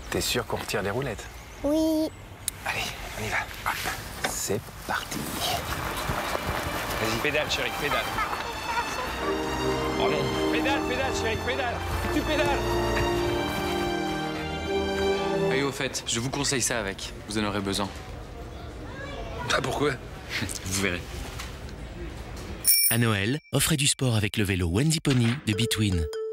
T'es sûr qu'on retire les roulettes? Oui. Allez, on y va. Hop. C'est parti. Vas-y, pédale, chérie, pédale. Oh non, pédale, chérie, pédale. Tu pédales. Et au fait, je vous conseille ça avec. Vous en aurez besoin. Ah, pourquoi? Vous verrez. À Noël, offrez du sport avec le vélo Wendy Pony de Between.